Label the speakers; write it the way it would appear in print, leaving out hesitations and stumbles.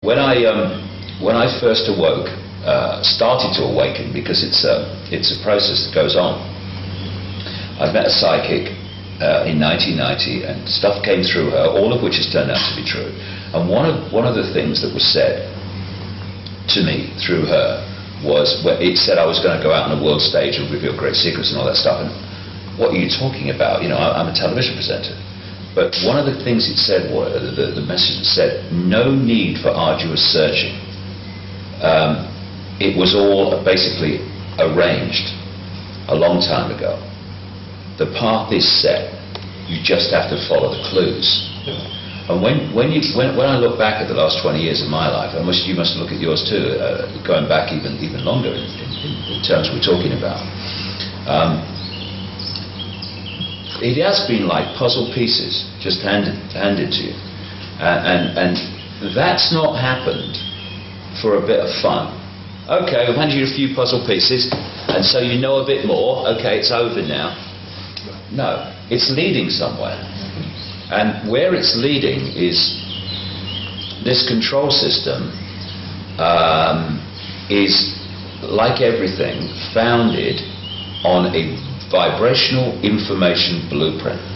Speaker 1: When I first awoke, started to awaken, because it's a process that goes on. I met a psychic in 1990, and stuff came through her, all of which has turned out to be true. And one of the things that was said to me through her was, well, it said I was going to go out on a world stage and reveal great secrets and all that stuff. And what are you talking about? You know, I'm a television presenter. But one of the things it said, the message said, no need for arduous searching. It was all basically arranged a long time ago. The path is set. You just have to follow the clues. And when I look back at the last 20 years of my life, and you must look at yours too, going back even longer in terms we're talking about, it has been like puzzle pieces just handed to you, and that's not happened for a bit of fun. Okay, we've handed you a few puzzle pieces, and so you know a bit more. Okay, it's over now. No, it's leading somewhere, and where it's leading is this control system is, like everything, founded on a vibrational information blueprint.